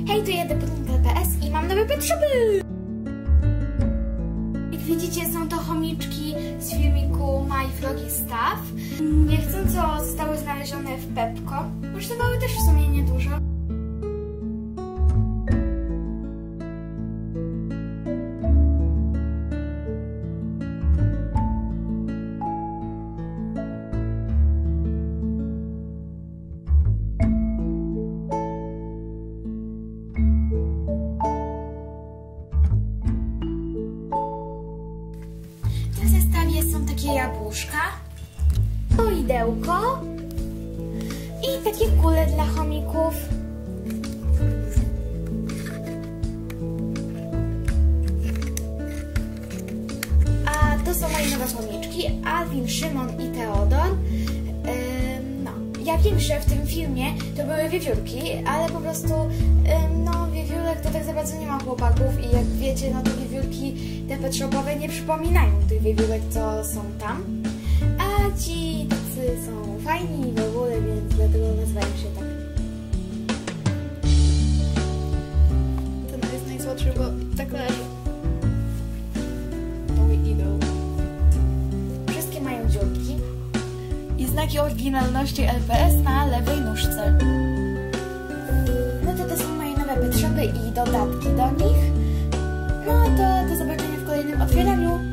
Hej, tu jadę pod LPS i mam nowe pet shopy! Jak widzicie, są to chomiczki z filmiku My Froggy Stuff. Niechcąco zostały znalezione w Pepco. Kosztowały też w sumie niedużo. W zestawie są takie jabłuszka, poidełko i takie kule dla chomików. A to są moje nowe chomiczki, Alvin, Szymon i Teodor. Ja wiem, że w tym filmie to były wiewiórki, ale po prostu wiewiórek to tak za bardzo nie ma chłopaków i jak wiecie, no to wiewiórki te pet shopowe nie przypominają tych wiewiórek, co są tam. A ci tacy są fajni w ogóle, więc dlatego nazywają się tak. Ten jest najsłodszy, bo tak leży. To idą. Wszystkie mają dziurki i znaki oryginalności LPS na lewej nóżce. No to są moje nowe pet shopy i dodatki do nich. No to do zobaczenia w kolejnym otwieraniu.